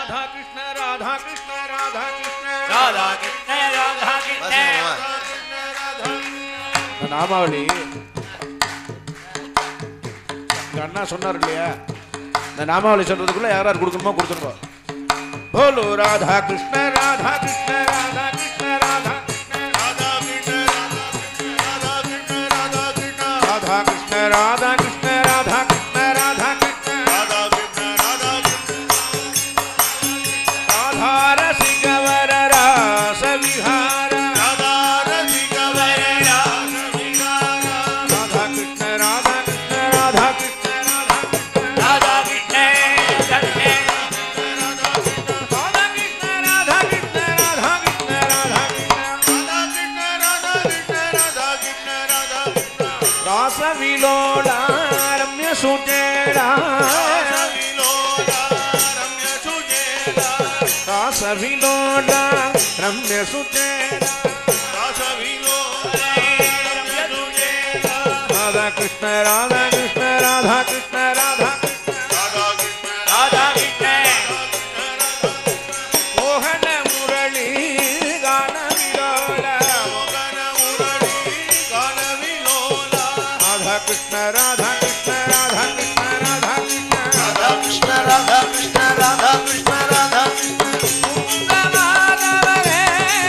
राधा कृष्ण राधा कृष्ण राधा कृष्ण राधा कृष्ण राधा कृष्ण நாமாவளி அண்ணா சொன்னார் இல்லையா, இந்த நாமாவளி சொல்றதுக்குள்ள யாரார் கொடுக்கணுமோ கொடுத்துருங்க. போலோ ராதா கிருஷ்ண ராதா கிருஷ்ண ராதா கிருஷ்ண ராதா ராதா கிருஷ்ண ராதா கிருஷ்ண ராதா கிருஷ்ண ராதா கிருஷ்ண ராதா கிருஷ்ண ராதா கிருஷ்ண ராதா கிருஷ்ண ராதா கிருஷ்ண ராதா ராதா ரசிகவர் ராச விஹார ராதா ரசிகவர் ராச விஹார ராதா கிருஷ்ண ராதா கிருஷ்ண ராதா கிருஷ்ண ராதா கிருஷ்ண रासविलोला रम्य सुजेला रासविलोला रम्य सुजेला राधा कृष्ण राधा कृष्ण राधा कृष्ण राधा राधा कृष्ण मोहन मुरली गान विलोला राधा कृष्ण राधा कृष्ण राधा कृष्ण राधा कृष्ण राधा कृष्ण राधा कृष्ण राधा कृष्ण राधा मुकुंद माधव रे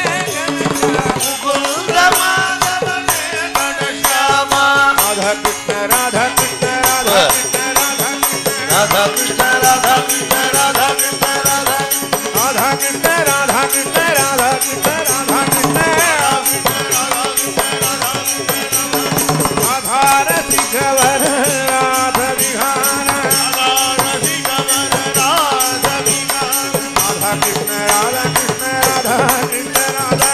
मुकुंद माधव रे घनश्यामा राधा कृष्ण राधा कृष्ण राधा कृष्ण राधा कृष्ण राधा कृष्ण राधा कृष्ण राधा कृष्ण राधा कृष्ण राधा कृष्ण राधा कृष्ण रसिकवर राधा विहार राधा कृष्ण राधा कृष्ण राधा कृष्ण राधा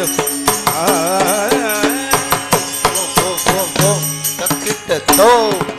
Oh